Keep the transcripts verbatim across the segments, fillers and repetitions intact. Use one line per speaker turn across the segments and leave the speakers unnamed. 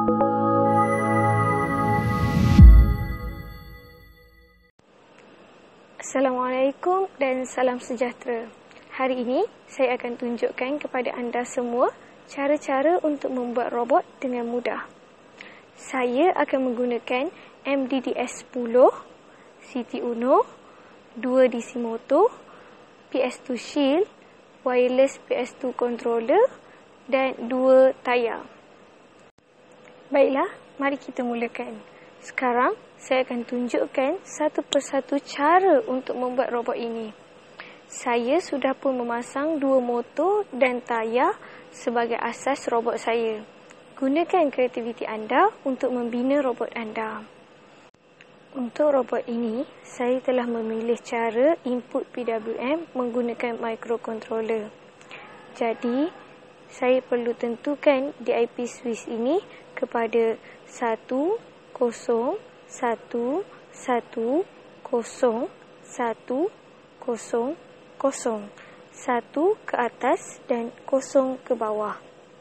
Assalamualaikum dan salam sejahtera. Hari ini saya akan tunjukkan kepada anda semua cara-cara untuk membuat robot dengan mudah. Saya akan menggunakan M D D S sepuluh, C T Uno, dua D C motor, P S two shield, wireless P S two controller dan dua tayar. Baiklah, mari kita mulakan. Sekarang, saya akan tunjukkan satu persatu cara untuk membuat robot ini. Saya sudah pun memasang dua motor dan tayar sebagai asas robot saya. Gunakan kreativiti anda untuk membina robot anda. Untuk robot ini, saya telah memilih cara input P W M menggunakan microcontroller. Jadi, saya perlu tentukan D I P switch ini kepada satu, kosong, satu, satu, kosong, satu, kosong, kosong. Satu ke atas dan kosong ke bawah.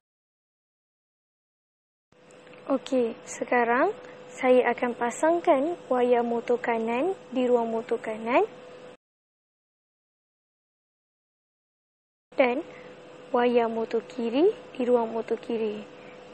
Okey, sekarang saya akan pasangkan wayar motor kanan di ruang motor kanan dan wayar motor kiri di ruang motor kiri.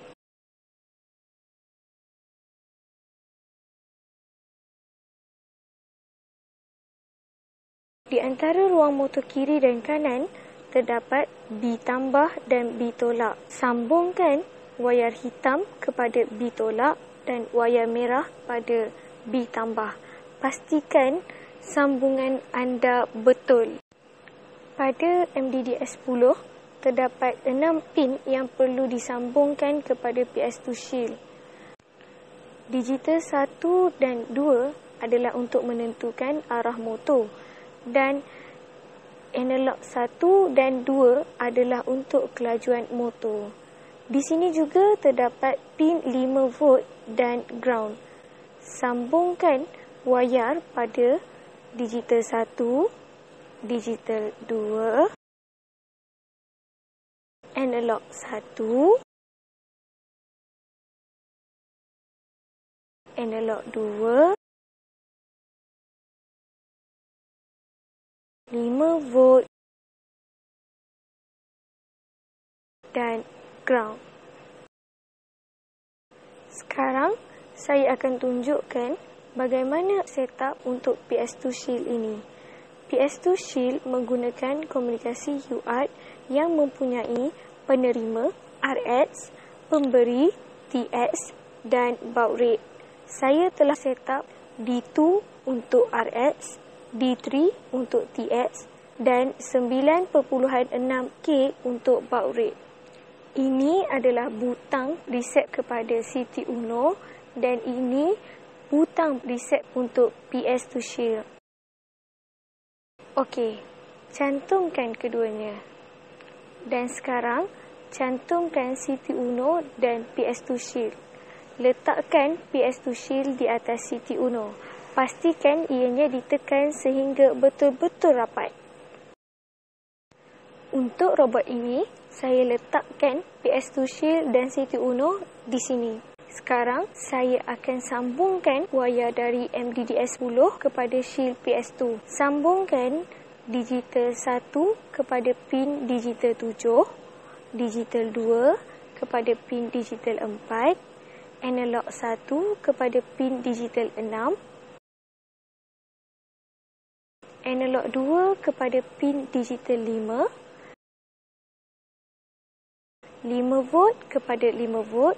Di antara ruang motor kiri dan kanan, terdapat B tambah dan B tolak. Sambungkan wayar hitam kepada B tolak dan wayar merah pada B tambah. Pastikan sambungan anda betul. Pada M D D S sepuluh, terdapat enam pin yang perlu disambungkan kepada P S two shield. Digital satu dan dua adalah untuk menentukan arah motor. Dan analog satu dan dua adalah untuk kelajuan motor. Di sini juga terdapat pin lima volt dan ground. Sambungkan wayar pada digital satu, digital dua, analog satu, analog dua, lima volt dan ground. Sekarang saya akan tunjukkan bagaimana setup untuk P S two shield ini. P S two shield menggunakan komunikasi U A R T yang mempunyai penerima R X, pemberi T X dan baud rate. Saya telah setup D two untuk R X, D three untuk T X dan sembilan perpuluhan enam K untuk baud rate. Ini adalah butang reset kepada C T Uno dan ini butang reset untuk P S two shield. Okey, cantumkan keduanya. Dan sekarang, cantumkan C T Uno dan P S two shield. Letakkan P S two shield di atas C T Uno. Pastikan ianya ditekan sehingga betul-betul rapat. Untuk robot ini, saya letakkan P S two shield dan C T Uno di sini. Sekarang, saya akan sambungkan wayar dari M D D S sepuluh kepada shield P S two. Sambungkan digital satu kepada pin digital tujuh, digital dua kepada pin digital empat, analog satu kepada pin digital enam, analog dua kepada pin digital lima, lima volt kepada lima volt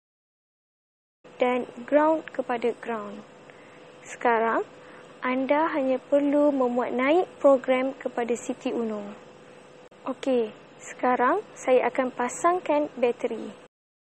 dan ground kepada ground. Sekarang, anda hanya perlu memuat naik program kepada C T Uno. Okey, sekarang saya akan pasangkan bateri.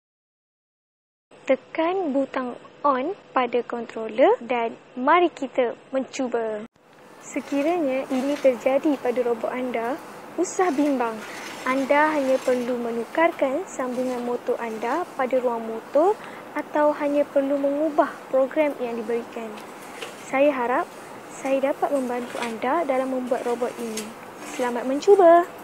Tekan butang on pada controller dan mari kita mencuba. Sekiranya ini terjadi pada robot anda, usah bimbang. Anda hanya perlu menukarkan sambungan motor anda pada ruang motor atau hanya perlu mengubah program yang diberikan. Saya harap saya dapat membantu anda dalam membuat robot ini. Selamat mencuba!